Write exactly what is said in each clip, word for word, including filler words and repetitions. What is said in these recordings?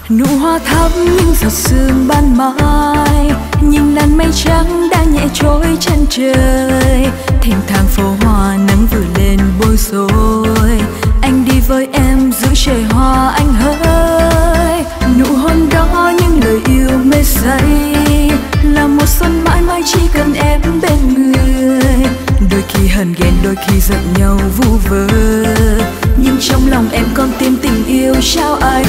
Nụ hoa thắm những giọt sương ban mai, nhìn làn mây trắng đã nhẹ trôi chân trời. Thênh thang phố hoa nắng vừa lên bối rối, anh đi với em giữa trời hoa anh hỡi. Nụ hôn đó những lời yêu mê say, là một xuân mãi mãi chỉ cần em bên người. Đôi khi hờn ghen đôi khi giận nhau vu vơ, nhưng trong lòng em còn tìm tình yêu trao anh.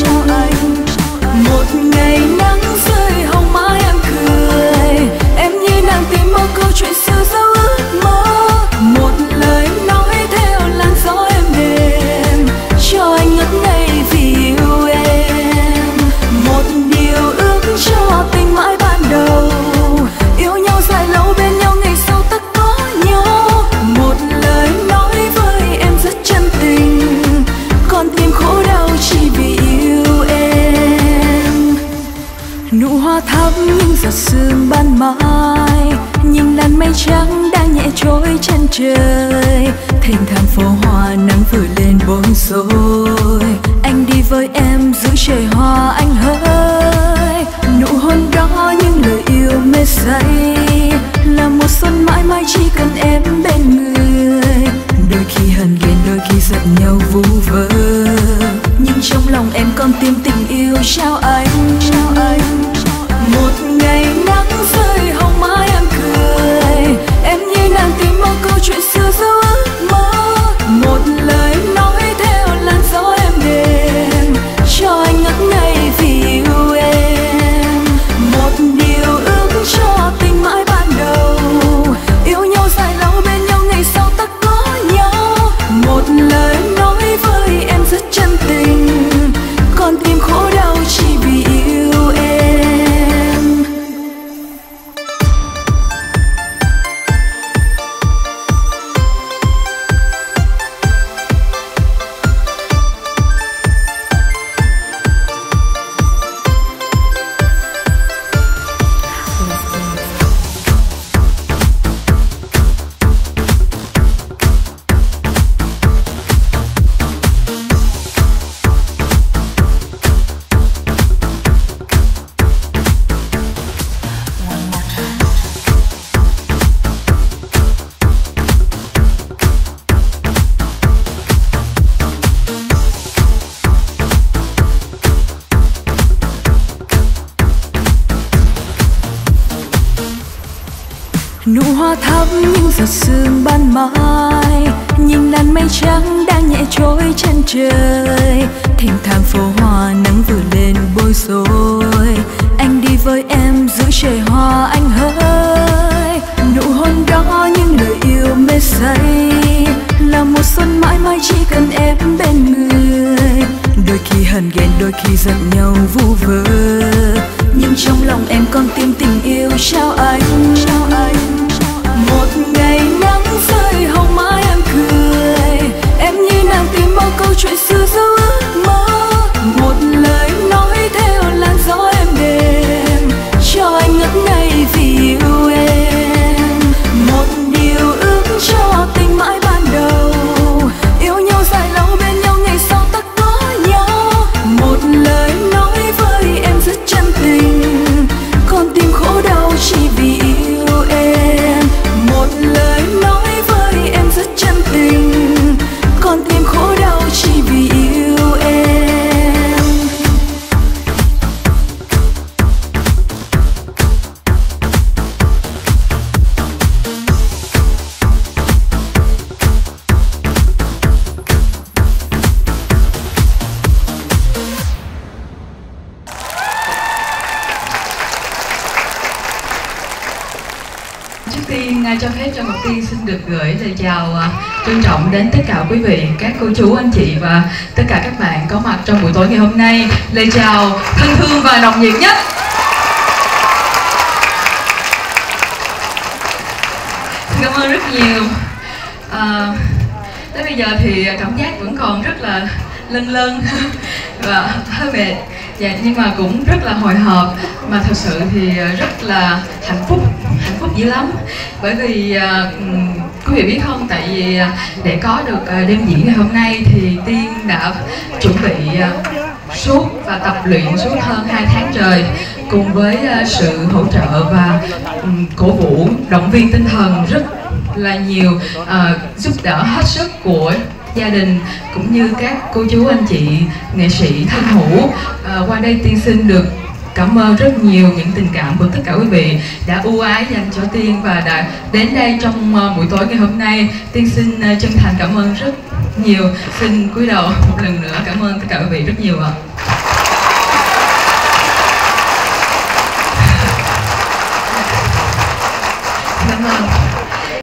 Một ngày nắng rơi hồng mái em cười, em như nàng tìm một câu chuyện xưa dấu ước mơ. Một lời nói theo làn gió êm đềm, cho anh ngất ngây vì yêu em. Một điều ước cho tình mãi ban đầu, yêu nhau dài lâu bên nhau ngày sau tất có nhau. Một lời nói với em rất chân tình, còn tim khổ đau chỉ vì yêu em. Nụ hoa thắm những giọt sương ban mai, nhìn làn mây trắng đang nhẹ trôi chân trời. Thênh thang phố hoa nắng vừa lên bối rối, anh đi với em giữa trời hoa anh hỡi. Nụ hôn đó những lời yêu mê say, là một xuân mãi mãi chỉ cần em bên người. Đôi khi hờn ghen đôi khi giận nhau vu vơ, nhưng trong lòng em còn tìm tình yêu trao anh. Một ngày nắng rơi hồng mái em cười, em như nàng tìm một câu chuyện xưa dấu ước mơ. Một lời nói theo làn gió êm đềm, cho anh ngất ngây vì yêu em. Một điều ước cho tình mãi ban đầu, yêu nhau dài lâu bên nhau ngày sau tất có nhau. Một lời nói với em rất chân tình, còn tim khổ đau chỉ vì yêu em. Nụ hoa thắm những giọt sương ban mai, nhìn làn mây trắng đang nhẹ trôi chân trời. Thênh thang phố hoa nắng vừa lên bối rối, anh đi với em giữa trời hoa anh hỡi. Nụ hôn đó những lời yêu mê say, là một xuân mãi mãi chỉ cần em bên người. Đôi khi hờn ghen đôi khi giận nhau vu vơ, nhưng trong lòng em còn tìm tình yêu trao anh. Một ngày nắng rơi hồng mái em cười, em như nàng tìm một câu chuyện xưa dấu ước mơ. Một lời nói theo làn gió êm đềm, cho anh ngất ngây vì yêu em. Một điều ước cho tình mãi ban đầu, yêu nhau dài lâu bên nhau ngày sau tất có nhau. Một lời nói với em rất chân tình, còn tim khổ đau chỉ vì yêu em. Một lời nói với em rất chân tình, còn tim khổ đau chỉ vì yêu em. Trước tiên cho phép cho Ngọc Tiên xin được gửi lời chào trân trọng đến tất cả quý vị, các cô chú, anh chị và tất cả các bạn có mặt trong buổi tối ngày hôm nay. Lời chào thân thương và nồng nhiệt nhất. Xin cảm ơn rất nhiều. À, tới bây giờ thì cảm giác vẫn còn rất là lân lân và hơi mệt. Dạ, nhưng mà cũng rất là hồi hộp, mà thật sự thì rất là hạnh phúc, hạnh phúc dữ lắm. Bởi vì uh, quý vị biết không, tại vì uh, để có được uh, đêm diễn ngày hôm nay thì Tiên đã chuẩn bị uh, suốt và tập luyện suốt hơn hai tháng trời, cùng với uh, sự hỗ trợ và um, cổ vũ, động viên tinh thần rất là nhiều, uh, giúp đỡ hết sức của gia đình cũng như các cô chú anh chị nghệ sĩ thân hữu. Uh, qua đây Tiên xin được cảm ơn rất nhiều những tình cảm của tất cả quý vị đã ưu ái dành cho Tiên và đã đến đây trong uh, buổi tối ngày hôm nay. Tiên xin uh, chân thành cảm ơn rất nhiều. Xin cúi đầu một lần nữa cảm ơn tất cả quý vị rất nhiều ạ.